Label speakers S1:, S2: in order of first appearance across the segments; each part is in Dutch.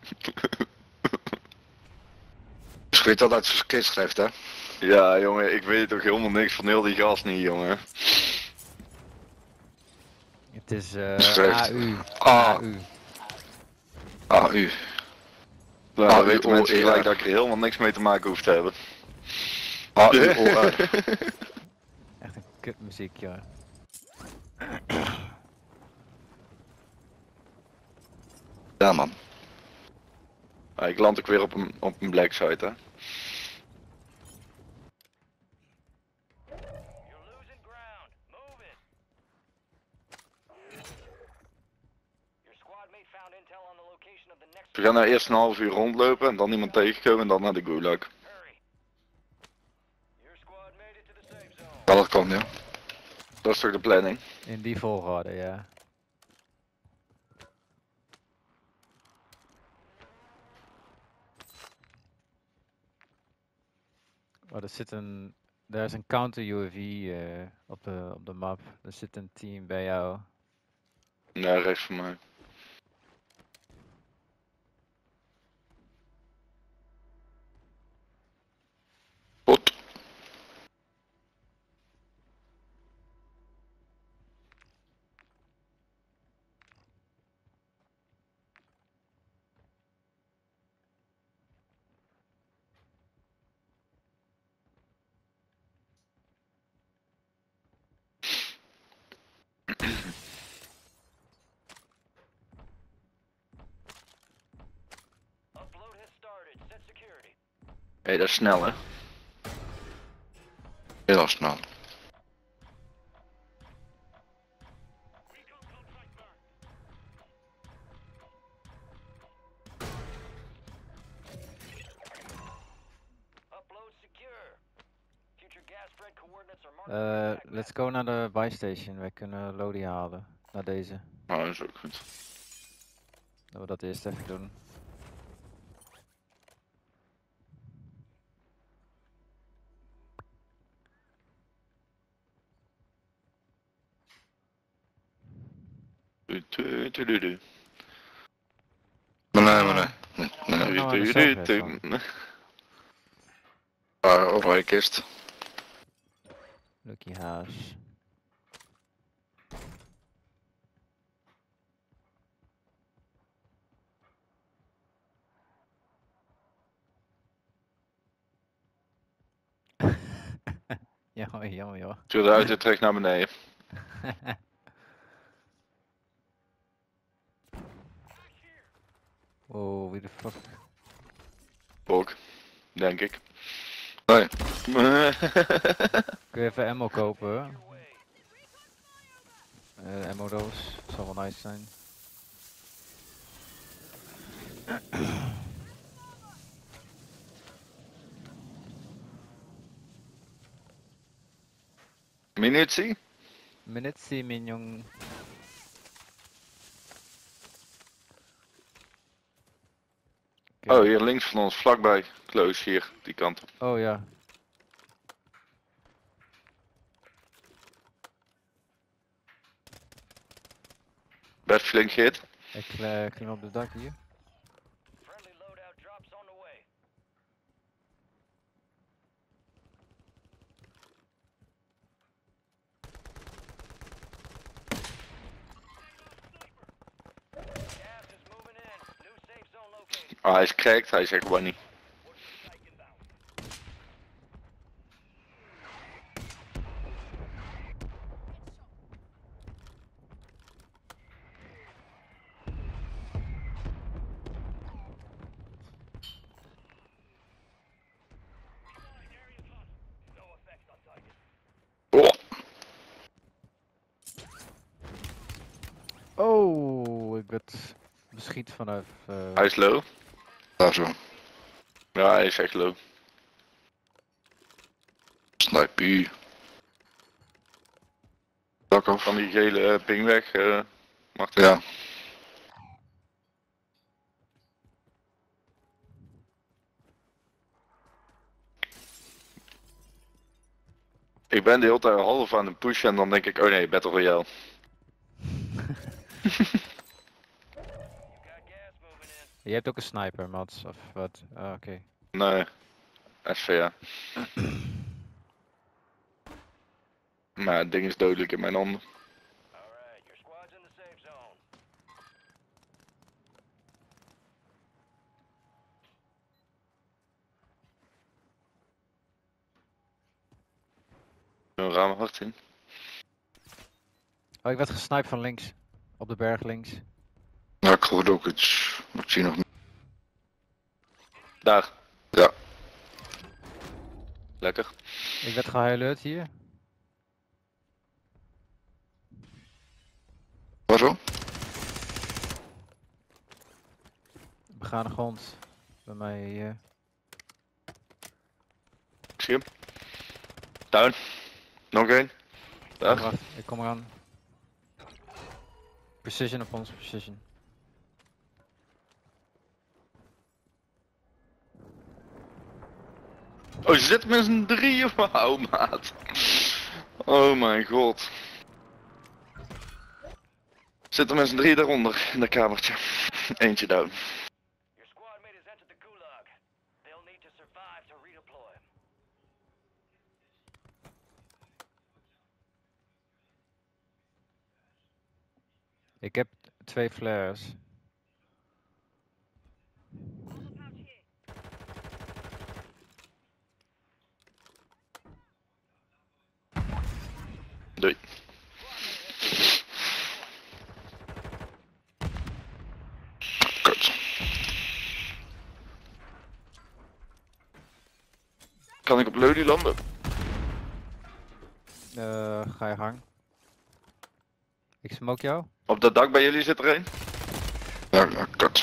S1: Dus weet dat uit zijn skit schrijft, hè?
S2: Ja, jongen, ik weet toch helemaal niks van heel die gast niet, jongen.
S3: Het is
S1: Schrijft.
S3: AU.
S1: Ah.
S3: AU.
S1: AU.
S2: Nou, dan
S1: AU,
S2: weten mensen
S1: OER.
S2: gelijk dat ik er helemaal niks mee te maken hoef te hebben.
S1: AUOR.
S3: Echt een kutmuziek, joh.
S1: Ja, man.
S2: Ja, ik land ook weer op een black site, hè. We gaan nou eerst een half uur rondlopen en dan iemand tegenkomen en dan naar de gulag.
S1: Ja, dat kan, ja.
S2: Dat is toch de planning?
S3: In die volgorde, ja. Oh, daar is een counter UAV op de map. Er zit een team bij jou.
S2: Nee, rechts van mij.
S1: Goed.
S2: Hé, dat is snel, hè.
S1: Heel snel.
S3: Let's go naar de buy station. Wij kunnen Lodi halen. Naar deze.
S2: Nou, dat is ook goed.
S3: Dat we dat eerst even doen.
S1: Maar nee.
S3: Nou, aan de surface dan.
S1: Oranje kist.
S3: Lucky House. Jammer, jammer joh.
S2: Stuur de auto terug naar beneden.
S3: Oh, wie de fuck.
S2: Ook, denk ik.
S1: Nee.
S3: Kun je even ammo kopen? Ammo doos. Zal wel nice zijn.
S2: Munitie?
S3: Munitie, mignon.
S2: Oh, hier links van ons, vlakbij. Close hier, die kant op.
S3: Oh ja.
S2: Best flink hit.
S3: Ik klim op de dak hier.
S2: Ah, hij is cracked, hij zegt gewoon niet.
S1: Oh.
S3: Oh, ik werd beschiet vanaf.
S2: Hij is low.
S1: Daar zo.
S2: Ja, hij is echt low.
S1: Sniper. Dak af.
S2: Van die gele ping weg. Mag dat?
S1: Ja.
S2: Ik ben de hele tijd half aan het pushen en dan denk ik, oh nee, Battle Royale.
S3: Je hebt ook een sniper, Mats, of wat? Ah, oké.
S2: Nee, SVA. Maar het ding is dodelijk in mijn handen. Een raam hard in.
S3: Oh, ik werd gesniped van links. Op de berg links.
S1: Ja, ik hoorde ook iets. Ik zie nog niet.
S2: Daar.
S1: Ja.
S2: Lekker.
S3: Ik werd gehighlight hier.
S1: Waar zo?
S3: Begane grond. Bij mij hier.
S2: Ik zie hem. Down. Nog één. Daar.
S3: Wacht, ik kom eraan. Precision op ons, precision.
S2: Oh, ze zitten met z'n drieën. Wauw, maat. Oh mijn god. Zitten met z'n drieën daaronder in dat kamertje. Eentje down.
S3: Ik heb 2 flares.
S2: Doei.
S1: Kut.
S2: Kan ik op Lodi landen?
S3: Ga je gang. Ik smoke jou.
S2: Op dat dak bij jullie zit er een.
S1: Ja, kut.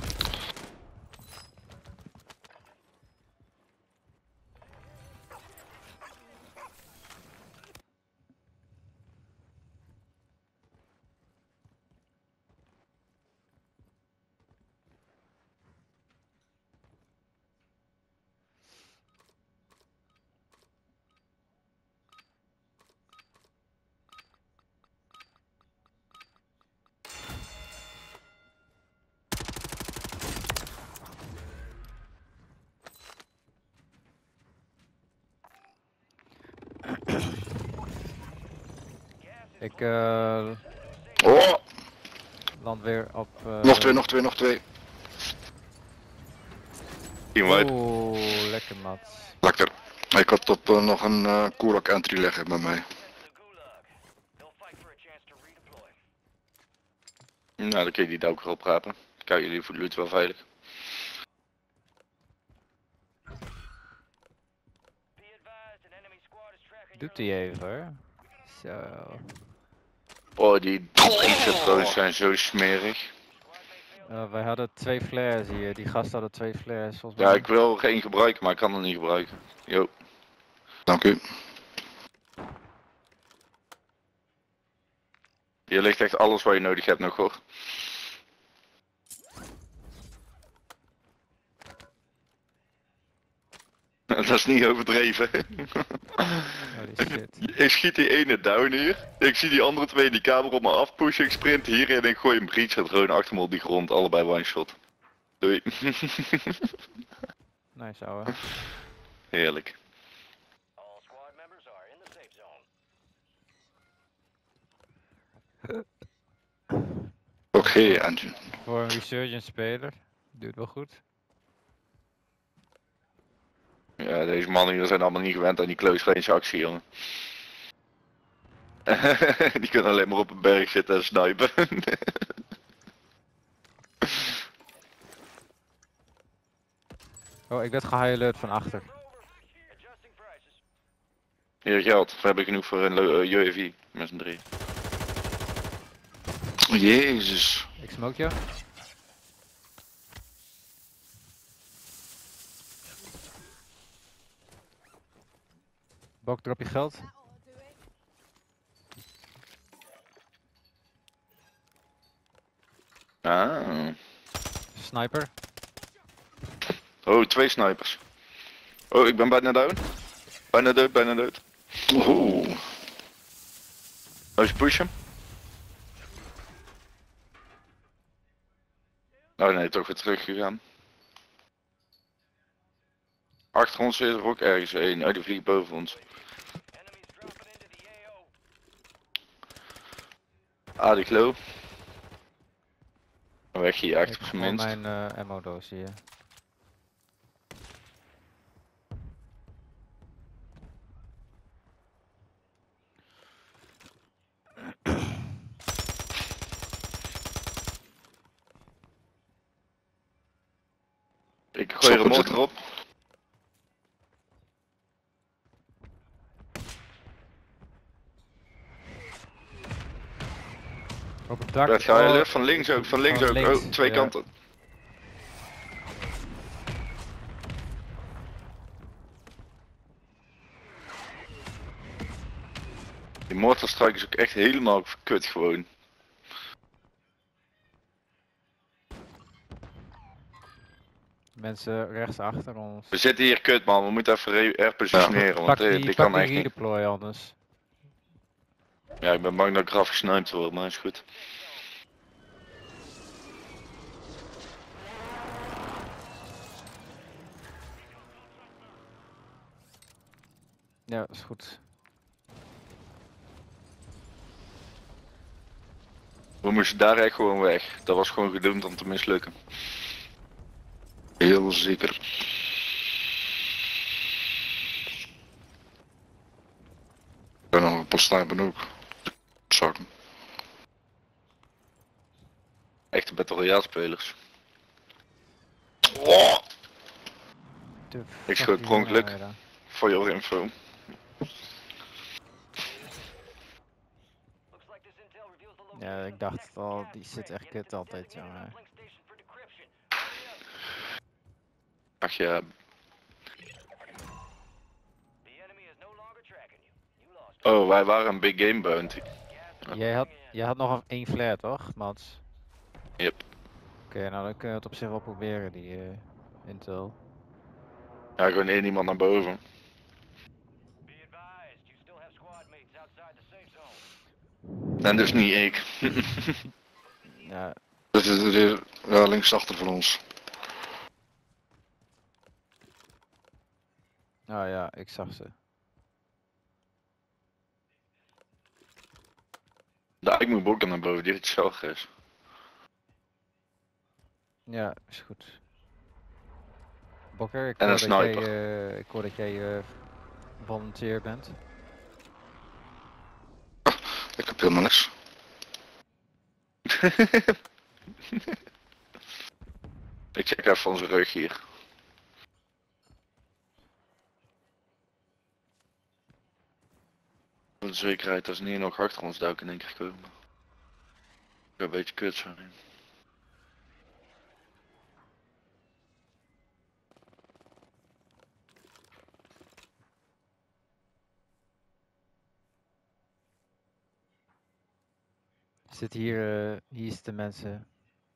S3: Ik
S1: Oh!
S3: land weer op...
S1: Nog twee, nog twee, nog twee.
S2: Team wipe.
S3: Oeh, lekker Mats.
S1: Lekker. Ik had op nog een Kulak entry leggen bij mij.
S2: Nou, dan kun je die ook erop rapen. Kijk, jullie voelen het wel veilig.
S3: Doet hij even hoor. Zo.
S2: Oh, die inzetpro's zijn zo smerig.
S3: Wij hadden 2 flares hier. Die gasten hadden 2 flares volgens mij.
S2: Ja, ik wil geen gebruiken, maar ik kan er niet gebruiken. Yo.
S1: Dank u.
S2: Hier ligt echt alles wat je nodig hebt nog hoor. Dat is niet overdreven.
S3: Holy shit.
S2: Ik schiet die ene down hier. Ik zie die andere twee in die kamer op me afpushen. Ik sprint hierin en ik gooi een breach en drone achter me op die grond. Allebei one shot. Doei.
S3: Nice ouwe.
S2: Heerlijk.
S1: Oké, engine.
S3: Voor een resurgent speler. Doet wel goed.
S2: Ja, deze mannen hier zijn allemaal niet gewend aan die close range actie, jongen. Die kunnen alleen maar op een berg zitten en snipen.
S3: Oh, ik werd gehighlight van achter.
S2: Hier geld, we hebben genoeg voor een UAV met z'n drie.
S1: Jezus.
S3: Ik smoke jou. Bok, drop je geld.
S2: Ah.
S3: Sniper.
S2: Oh, 2 snipers. Oh, ik ben bijna down. Bijna dood, bijna dood.
S1: Oeh.
S2: Als je push hem. Oh nee, toch weer teruggegaan. Achter ons is er ook ergens een. Oh, die vliegt boven ons. Aardig low. Weg hier, echt
S3: Ik
S2: op
S3: heb
S2: zijn
S3: gewoon
S2: minst.
S3: mijn ammo doos hier.
S2: Ik gooi er een mortar op.
S3: Op het dak.
S2: Daar ga je
S3: Oh,
S2: lucht, van links ook, van links ook. Oh, twee
S3: ja.
S2: kanten. Die mortarstrike is ook echt helemaal kut gewoon.
S3: Mensen rechts achter ons.
S2: We zitten hier kut man, we moeten even herpositioneren, want
S3: Pak
S2: dit
S3: die
S2: kan echt niet.
S3: redeploy anders.
S2: Ja, ik ben bang dat ik eraf gesniped word, maar is goed.
S3: Ja, is goed.
S2: We moesten daar echt gewoon weg. Dat was gewoon gedoemd om te mislukken.
S1: Heel zeker. Ik ben nog een paar snipen ook. Zakken.
S2: Echte Battle Royale spelers. Ik schoot per ongeluk. For your info.
S3: Ja, ik dacht het al, die zit echt kut altijd, jongen.
S2: Ach ja, oh wij waren een big game bounty.
S3: Jij had nog één flare, toch, Mats?
S2: Yep.
S3: Oké, nou dan kun je het op zich wel proberen, die intel.
S2: Ja, gewoon één iemand naar boven. En dus niet ik.
S3: Ja,
S1: Dit is hier ja, linksachter van ons.
S3: nou ja, ik zag ze.
S2: Ja, ik moet bokken naar boven, die heeft zelf is.
S3: Ja, is goed. Bokker,
S2: En een sniper.
S3: ik hoor dat jij volunteer bent.
S1: Ik heb helemaal niks.
S2: Ik check even onze rug hier. Voor de zekerheid als ze niet nog achter ons duiken in één keer komen. Een beetje kut zijn.
S3: Zit hier, hier is de mensen.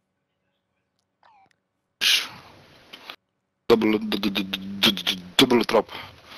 S1: Dubbele trap.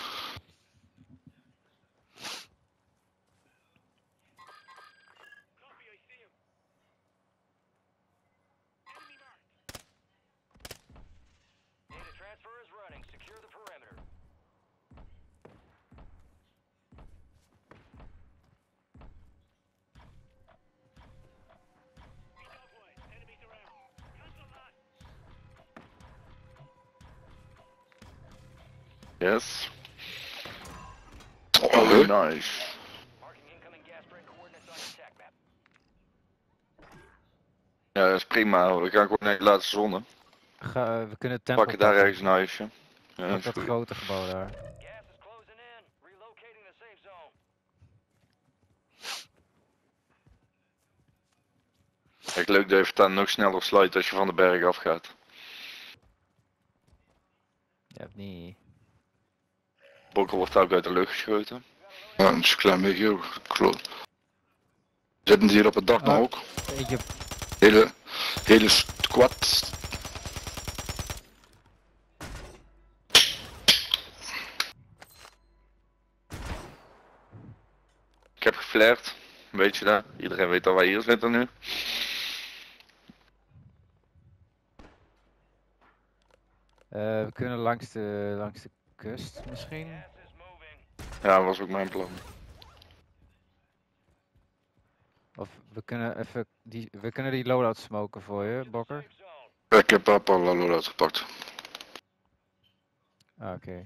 S2: Yes.
S1: Oh,
S2: Oh, nice. Ja, dat is prima. We gaan gewoon naar de laatste zone.
S3: We kunnen het tempo
S2: Pakken daar
S3: pakken.
S2: ergens een huisje. Ja,
S3: Pak
S2: is
S3: dat
S2: goed.
S3: grote gebouw daar.
S2: Echt leuk dat je voortaan nog sneller sluit als je van de berg af gaat.
S3: Ja, of niet.
S2: Bokker wordt ook uit de lucht geschoten.
S1: ja, een klein beetje ook. Klopt. Zitten die hier op het dak nog ook?
S3: Eentje,
S1: Hele squad.
S2: Ik heb geflared. Weet je dat? Iedereen weet dat wij hier zitten nu.
S3: We kunnen langs de kust misschien.
S2: Ja, dat was ook mijn plan.
S3: Of we kunnen even we kunnen die loadout smoken voor je, Bokker.
S1: Ik heb al loadout gepakt.
S3: Ah, oké.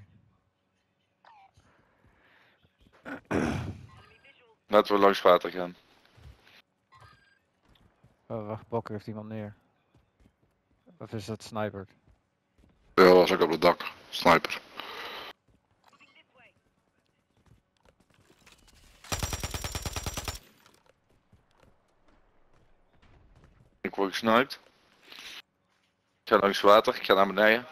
S2: Laten we langs water gaan.
S3: Oh, wacht, Bokker heeft iemand neer. Of is dat sniper?
S1: Ja, was ook op het dak. Sniper.
S2: Ik word gesniped. Ik ga langs water, ik ga naar beneden.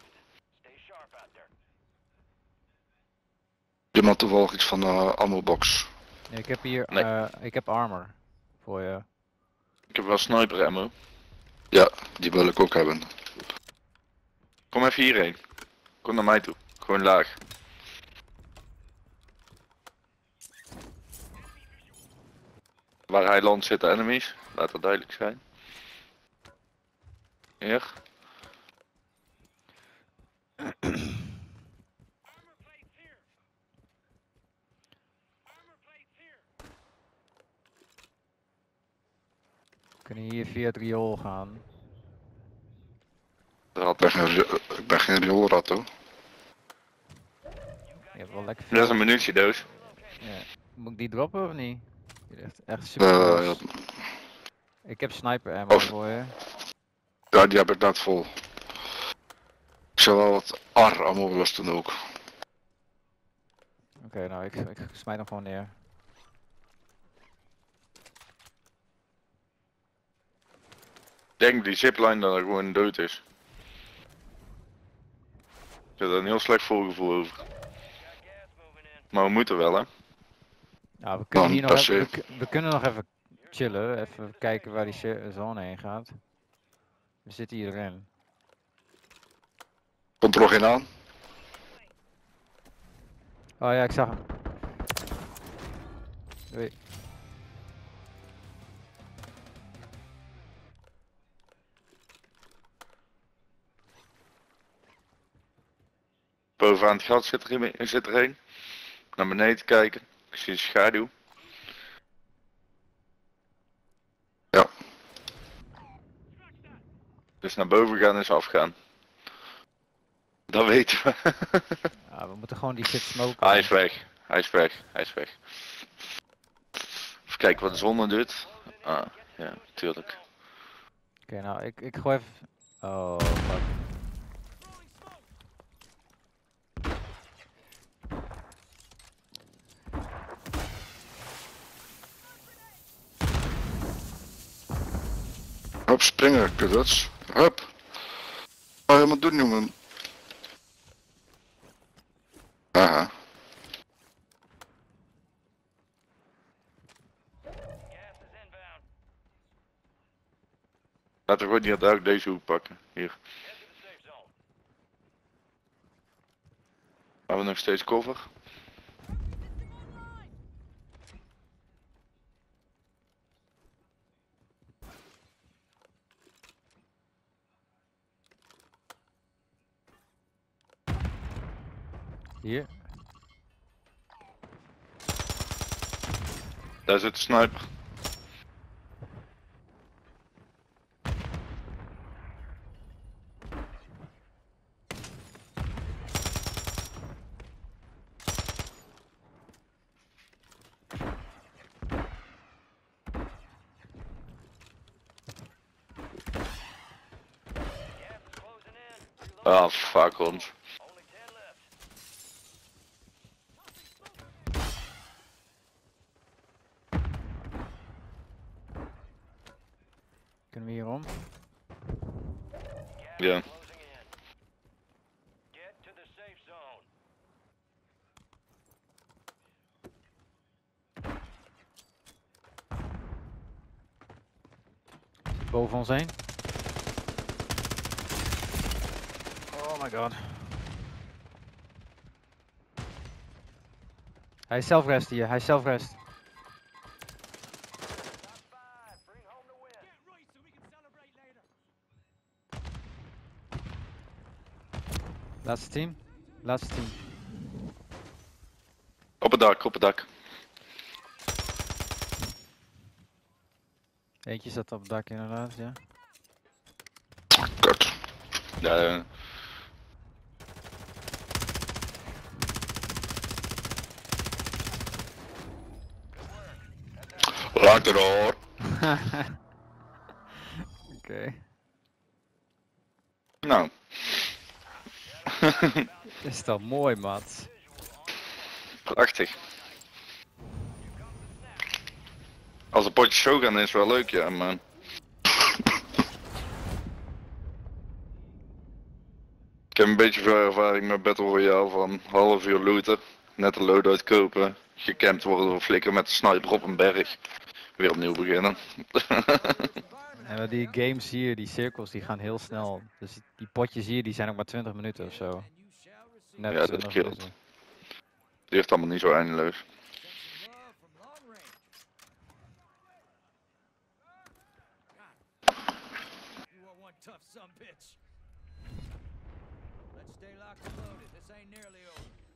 S1: Iemand toevallig iets van de ammo box.
S3: Nee, ik heb hier,
S2: Nee.
S3: ik heb armor voor je.
S2: Ik heb wel sniper ammo.
S1: Ja, die wil ik ook hebben.
S2: Kom even hierheen. Kom naar mij toe. Gewoon laag. Waar hij landt zitten enemies. Laat dat duidelijk zijn. Hier.
S3: We kunnen hier via het riool gaan.
S1: Ik ben geen rioolrat hoor.
S3: Je hebt wel lekker
S2: Dat is
S3: veel.
S2: een munitiedoos.
S3: Ja. Moet ik die droppen of niet? Die is echt super los.
S1: Ja,
S3: Ik heb sniper ammo
S1: Of-
S3: voor je.
S1: ja, die heb ik net vol. Ik zou wel wat ammo willen doen ook.
S3: Oké, nou ik smijt hem gewoon neer.
S2: Ik denk die zipline dat er gewoon dood is. Ik heb er een heel slecht voorgevoel over. Maar we moeten wel hè.
S3: Nou, we kunnen
S1: Dan
S3: hier nog
S1: per
S3: even,
S1: se.
S3: we kunnen nog even chillen. Even kijken waar die zone heen gaat. We zitten hierin.
S1: Komt er nog een aan?
S3: Oh ja, ik zag hem. Doei.
S2: Bovenaan het gat zit er een. Naar beneden kijken. Ik zie een schaduw.
S1: Ja.
S2: Dus naar boven gaan is afgaan. Dat weten we.
S3: Ja, we moeten gewoon die shit smoken.
S2: Hij is weg. Hij is weg. Hij is weg. Even kijken wat de zon doet. Ah, ja, tuurlijk.
S3: Oké, nou ik gooi even... Oh, fuck.
S1: Hup, springen, kudders. Hup. Wat je moet doen, jongen. Aha.
S2: Laten we gewoon hier ook deze hoek pakken. Hier. Hebben we nog steeds cover?
S3: Hier.
S2: Daar zit de sniper. Ah, fuck ons.
S3: Kunnen we hierom?
S2: Ja.
S3: Boven ons heen. Oh my god. Hij is zelfrest hier, hij is zelfrest. Laatste team. Laatste team.
S2: Op het dak, op het dak.
S3: Eentje zat op het dak inderdaad, ja.
S1: Kut.
S2: Ja,
S1: Lekker hoor.
S3: Oké.
S2: nou.
S3: Is toch mooi, maat.
S2: Prachtig. Als een potje show gaan is wel leuk, ja, man. Ik heb een beetje veel ervaring met Battle Royale van half uur looten, net een loadout kopen, gecampt worden door flikker met de sniper op een berg, weer opnieuw beginnen.
S3: En maar die games hier, die cirkels, die gaan heel snel. Dus die potjes hier, die zijn ook maar 20 minuten of zo. Net
S2: Ja, dat
S3: 20
S2: scheelt.
S3: minuten.
S2: Het ligt allemaal niet zo eindeloos.
S4: You are one tough son bitch. Let's stay locked and loaded. This ain't nearly over.